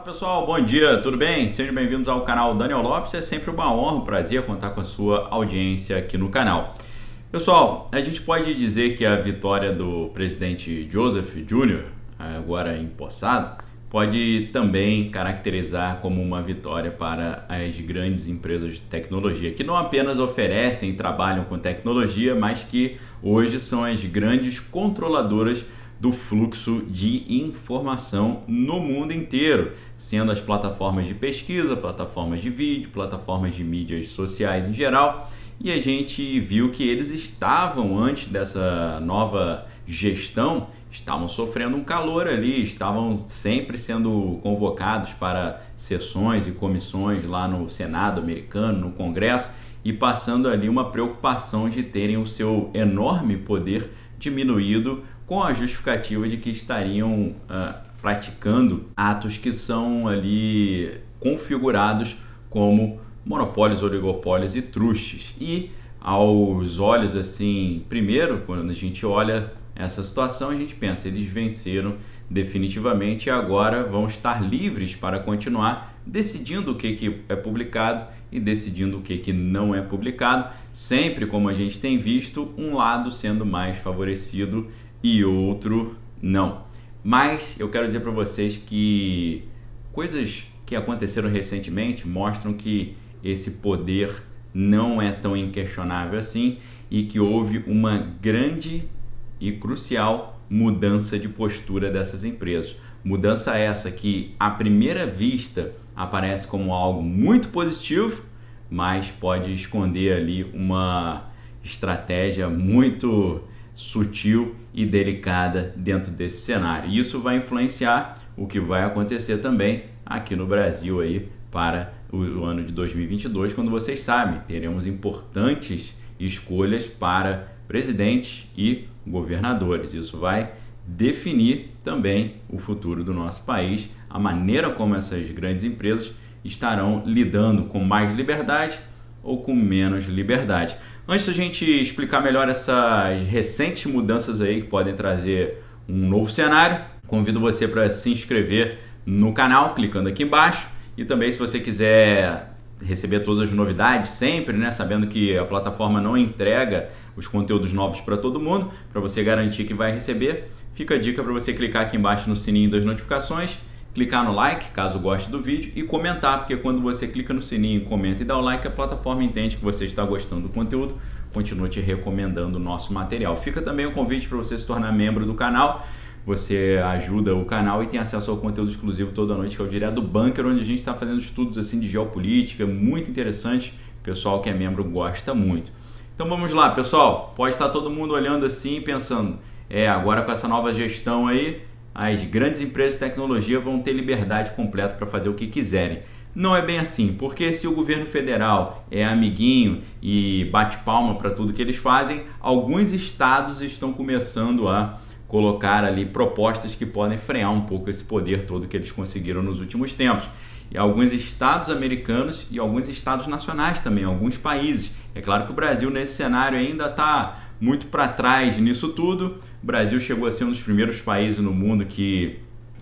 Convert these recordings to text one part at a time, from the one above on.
Pessoal, bom dia, tudo bem? Sejam bem-vindos ao canal Daniel Lopes. É sempre uma honra, um prazer contar com a sua audiência aqui no canal. Pessoal, a gente pode dizer que a vitória do presidente Joseph Jr., agora empossado, pode também caracterizar como uma vitória para as grandes empresas de tecnologia, que não apenas oferecem e trabalham com tecnologia, mas que hoje são as grandes controladoras do fluxo de informação no mundo inteiro, sendo as plataformas de pesquisa, plataformas de vídeo, plataformas de mídias sociais em geral. E a gente viu que eles estavam, antes dessa nova gestão, estavam sofrendo um calor ali, estavam sempre sendo convocados para sessões e comissões lá no Senado americano, no Congresso, e passando ali uma preocupação de terem o seu enorme poder diminuído com a justificativa de que estariam praticando atos que são ali configurados como monopólios, oligopólios e trustes. E aos olhos assim, primeiro, quando a gente olha essa situação, a gente pensa, eles venceram definitivamente e agora vão estar livres para continuar decidindo o que é publicado e decidindo o que não é publicado, sempre, como a gente tem visto, um lado sendo mais favorecido e outro não. Mas eu quero dizer para vocês que coisas que aconteceram recentemente mostram que esse poder não é tão inquestionável assim e que houve uma grande e crucial mudança de postura dessas empresas. Mudança essa que, à primeira vista, aparece como algo muito positivo, mas pode esconder ali uma estratégia muito sutil e delicada dentro desse cenário. Isso vai influenciar o que vai acontecer também aqui no Brasil aí para o ano de 2022, quando vocês sabem, teremos importantes escolhas para presidente e governadores. Isso vai definir também o futuro do nosso país, a maneira como essas grandes empresas estarão lidando com mais liberdade ou com menos liberdade. Antes da gente explicar melhor essas recentes mudanças aí que podem trazer um novo cenário, convido você para se inscrever no canal, clicando aqui embaixo, e também se você quiser receber todas as novidades sempre, né, sabendo que a plataforma não entrega os conteúdos novos para todo mundo, para você garantir que vai receber, fica a dica para você clicar aqui embaixo no sininho das notificações, clicar no like, caso goste do vídeo, e comentar, porque quando você clica no sininho, comenta e dá o like, a plataforma entende que você está gostando do conteúdo, continua te recomendando o nosso material. Fica também o convite para você se tornar membro do canal, você ajuda o canal e tem acesso ao conteúdo exclusivo toda noite, que é o Direto do Bunker, onde a gente está fazendo estudos assim de geopolítica, muito interessante, o pessoal que é membro gosta muito. Então vamos lá, pessoal, pode estar todo mundo olhando assim e pensando, agora com essa nova gestão aí, as grandes empresas de tecnologia vão ter liberdade completa para fazer o que quiserem. Não é bem assim, porque se o governo federal é amiguinho e bate palma para tudo que eles fazem, alguns estados estão começando a colocar ali propostas que podem frear um pouco esse poder todo que eles conseguiram nos últimos tempos. E alguns estados americanos e alguns estados nacionais também, alguns países. É claro que o Brasil nesse cenário ainda está muito para trás nisso tudo. O Brasil chegou a ser um dos primeiros países no mundo que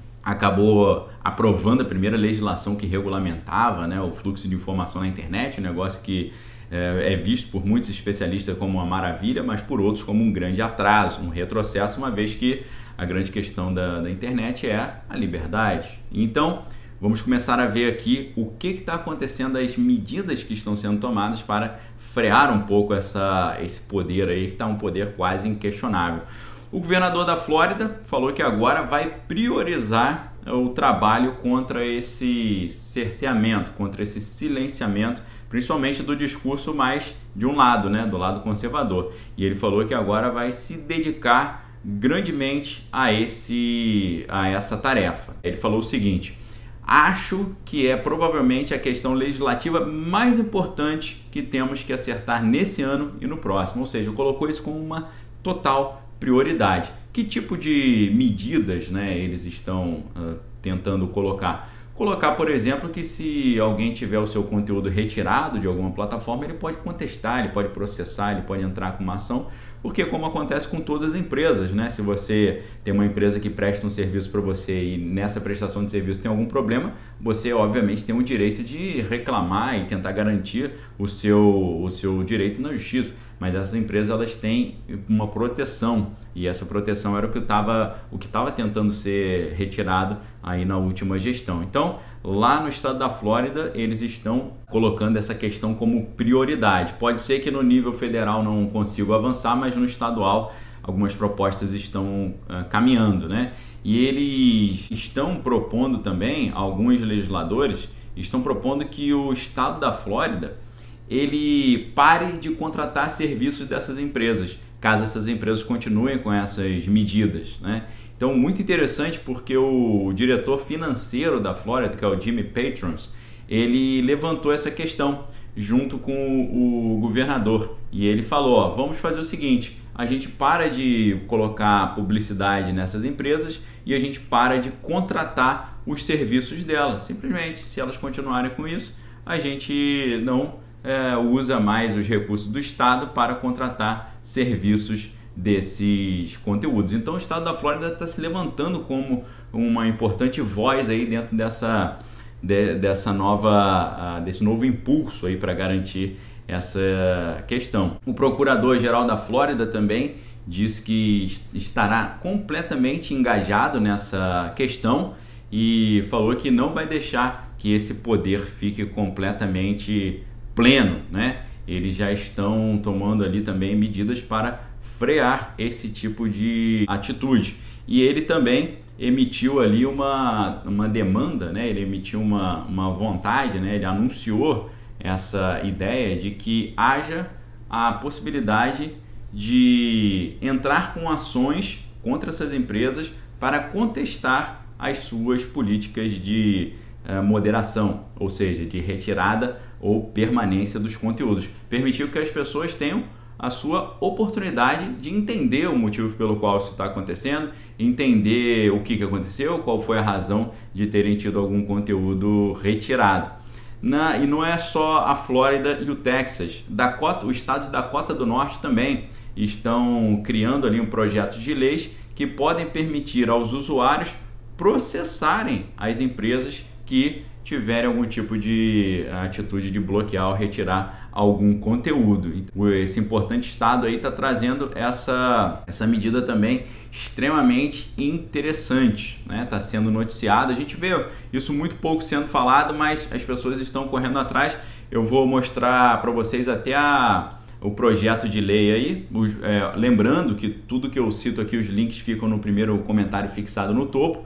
acabou aprovando a primeira legislação que regulamentava, né, o fluxo de informação na internet, um negócio que é visto por muitos especialistas como uma maravilha, mas por outros como um grande atraso, um retrocesso, uma vez que a grande questão da internet é a liberdade. Então, vamos começar a ver aqui o que está acontecendo, as medidas que estão sendo tomadas para frear um pouco esse poder aí, que está um poder quase inquestionável. O governador da Flórida falou que agora vai priorizar o trabalho contra esse cerceamento, contra esse silenciamento, principalmente do discurso mais de um lado, né, do lado conservador. E ele falou que agora vai se dedicar grandemente a essa tarefa. Ele falou o seguinte: acho que é provavelmente a questão legislativa mais importante que temos que acertar nesse ano e no próximo. Ou seja, colocou isso como uma total prioridade. Que tipo de medidas, né, eles estão tentando colocar? colocar, por exemplo, que se alguém tiver o seu conteúdo retirado de alguma plataforma, ele pode contestar, ele pode processar, ele pode entrar com uma ação, porque como acontece com todas as empresas, né? Se você tem uma empresa que presta um serviço para você e nessa prestação de serviço tem algum problema, você obviamente tem o direito de reclamar e tentar garantir o seu direito na justiça. Mas essas empresas, elas têm uma proteção, e essa proteção era o que estava tentando ser retirado aí na última gestão. Então, lá no estado da Flórida, eles estão colocando essa questão como prioridade. Pode ser que no nível federal não consigam avançar, mas no estadual algumas propostas estão caminhando, né? E eles estão propondo também, alguns legisladores estão propondo que o estado da Flórida ele pare de contratar serviços dessas empresas, caso essas empresas continuem com essas medidas, né? Então, muito interessante, porque o diretor financeiro da Flórida, que é o Jimmy Patrons, ele levantou essa questão junto com o governador e ele falou, ó, vamos fazer o seguinte, a gente para de colocar publicidade nessas empresas e a gente para de contratar os serviços delas. Simplesmente, se elas continuarem com isso, a gente não usa mais os recursos do Estado para contratar serviços desses conteúdos. Então o Estado da Flórida está se levantando como uma importante voz aí dentro desse novo impulso aí para garantir essa questão. O Procurador-Geral da Flórida também disse que estará completamente engajado nessa questão e falou que não vai deixar que esse poder fique completamente pleno, né? Eles já estão tomando ali também medidas para frear esse tipo de atitude. E ele também emitiu ali uma demanda, né? Ele emitiu uma vontade, né? Ele anunciou essa ideia de que haja a possibilidade de entrar com ações contra essas empresas para contestar as suas políticas de moderação, ou seja, de retirada ou permanência dos conteúdos. Permitiu que as pessoas tenham a sua oportunidade de entender o motivo pelo qual isso está acontecendo, entender o que aconteceu, qual foi a razão de terem tido algum conteúdo retirado. E não é só a Flórida e o Texas, o estado de Dakota do Norte também estão criando ali um projeto de leis que podem permitir aos usuários processarem as empresas que tiverem algum tipo de atitude de bloquear ou retirar algum conteúdo. Esse importante estado aí está trazendo essa medida também extremamente interessante, né? Está sendo noticiado, a gente vê isso muito pouco sendo falado, mas as pessoas estão correndo atrás. Eu vou mostrar para vocês até o projeto de lei aí, lembrando que tudo que eu cito aqui, os links ficam no primeiro comentário fixado no topo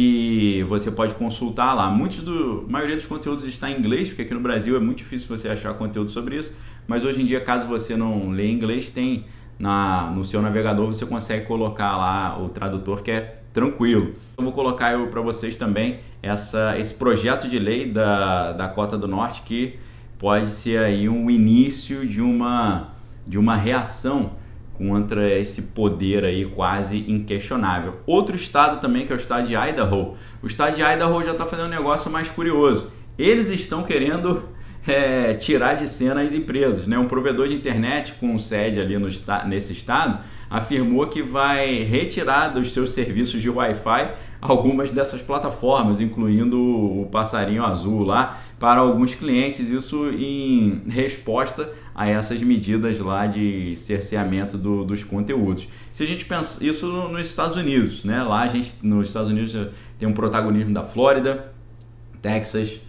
e você pode consultar lá. A maioria dos conteúdos está em inglês, porque aqui no Brasil é muito difícil você achar conteúdo sobre isso, mas hoje em dia, caso você não lê inglês, tem no seu navegador, você consegue colocar lá o tradutor, que é tranquilo. Eu vou colocar para vocês também esse projeto de lei da Dakota do Norte, que pode ser aí um início de uma reação contra esse poder aí quase inquestionável. Outro estado também, que é o estado de Idaho. O estado de Idaho já está fazendo um negócio mais curioso. Eles estão querendo tirar de cena as empresas, né? Um provedor de internet com sede ali nesse estado afirmou que vai retirar dos seus serviços de Wi-Fi algumas dessas plataformas, incluindo o passarinho azul lá, para alguns clientes, isso em resposta a essas medidas lá de cerceamento dos conteúdos. Se a gente pensa isso nos Estados Unidos, né? Lá nos Estados Unidos tem um protagonismo da Flórida, Texas,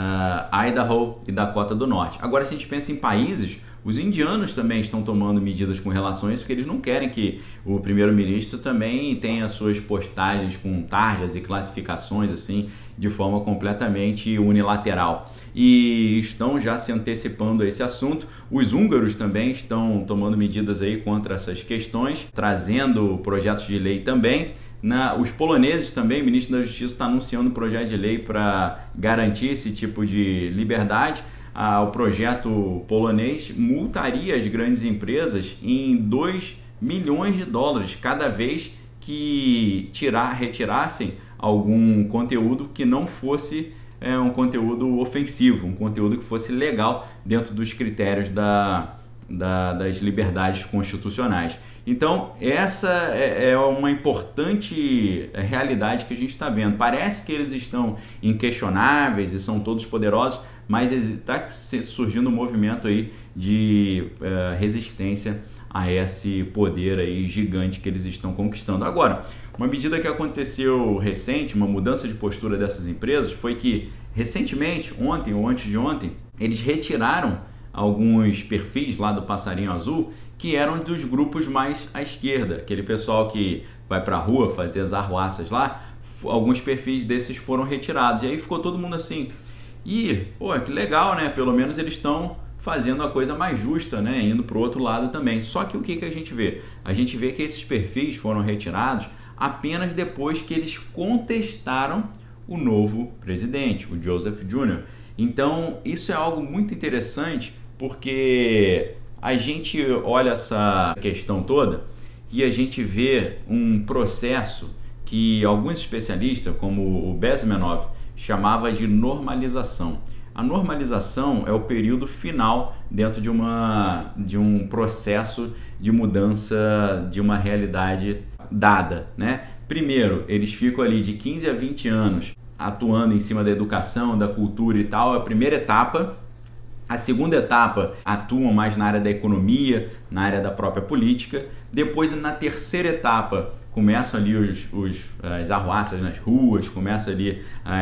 Idaho e Dakota do Norte. Agora, se a gente pensa em países, os indianos também estão tomando medidas com relação a isso, porque eles não querem que o primeiro-ministro também tenha suas postagens com tarjas e classificações assim de forma completamente unilateral. E estão já se antecipando a esse assunto. Os húngaros também estão tomando medidas aí contra essas questões, trazendo projetos de lei também. Os poloneses também, o ministro da Justiça está anunciando um projeto de lei para garantir esse tipo de liberdade. O projeto polonês multaria as grandes empresas em 2 milhões de dólares cada vez que retirassem algum conteúdo que não fosse um conteúdo ofensivo, um conteúdo que fosse legal dentro dos critérios das liberdades constitucionais. Então, essa é uma importante realidade que a gente está vendo. Parece que eles estão inquestionáveis e são todos poderosos, mas está surgindo um movimento aí de resistência a esse poder aí gigante que eles estão conquistando. Agora, uma medida que aconteceu recente, uma mudança de postura dessas empresas, foi que recentemente, ontem ou antes de ontem, eles retiraram alguns perfis lá do Passarinho Azul que eram dos grupos mais à esquerda, aquele pessoal que vai pra rua fazer as arruaças lá, alguns perfis desses foram retirados, e aí ficou todo mundo assim, pô, que legal, né, pelo menos eles estão fazendo a coisa mais justa, né, indo pro outro lado também. Só que o que a gente vê? A gente vê que esses perfis foram retirados apenas depois que eles contestaram o novo presidente, o Joseph Jr. Então, isso é algo muito interessante, porque a gente olha essa questão toda e a gente vê um processo que alguns especialistas, como o Bezmenov, chamava de normalização. A normalização é o período final dentro de um processo de mudança de uma realidade dada, né? Primeiro, eles ficam ali de 15 a 20 anos atuando em cima da educação, da cultura e tal, é a primeira etapa. A segunda etapa atuam mais na área da economia, na área da própria política. Depois, na terceira etapa, começam ali as arruaças nas ruas, começa ali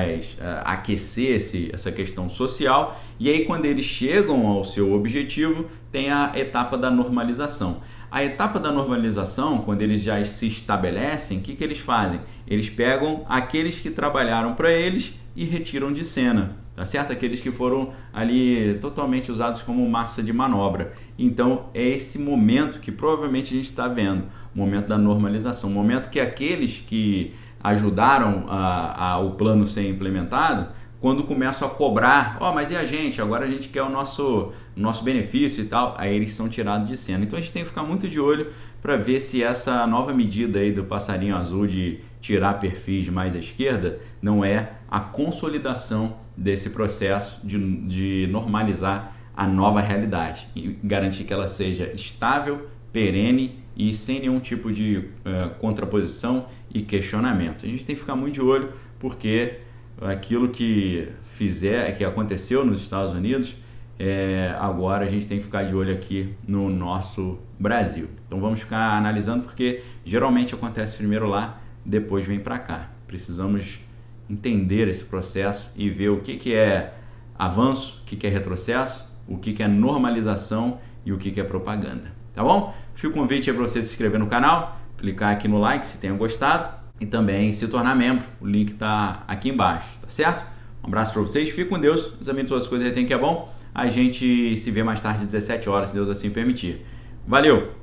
a aquecer essa questão social. E aí, quando eles chegam ao seu objetivo, tem a etapa da normalização. A etapa da normalização, quando eles já se estabelecem, o que eles fazem? Eles pegam aqueles que trabalharam para eles e retiram de cena, tá certo? Aqueles que foram ali totalmente usados como massa de manobra. Então é esse momento que provavelmente a gente está vendo, o momento da normalização, o momento que aqueles que ajudaram o plano ser implementado, quando começam a cobrar, mas e a gente? Agora a gente quer o nosso benefício e tal, aí eles são tirados de cena. Então a gente tem que ficar muito de olho para ver se essa nova medida aí do Passarinho Azul de tirar perfis mais à esquerda não é a consolidação desse processo de normalizar a nova realidade e garantir que ela seja estável, perene e sem nenhum tipo de contraposição e questionamento. A gente tem que ficar muito de olho, porque aquilo que aconteceu nos Estados Unidos, agora a gente tem que ficar de olho aqui no nosso Brasil. Então vamos ficar analisando, porque geralmente acontece primeiro lá, depois vem para cá. Precisamos entender esse processo e ver o que é avanço, o que é retrocesso, o que é normalização e o que é propaganda. Tá bom? Fica o convite aí para você se inscrever no canal, clicar aqui no like se tenha gostado e também se tornar membro. O link está aqui embaixo, tá certo? Um abraço para vocês, fique com Deus, examine todas as coisas que tem que é bom. A gente se vê mais tarde às 17 horas, se Deus assim permitir. Valeu!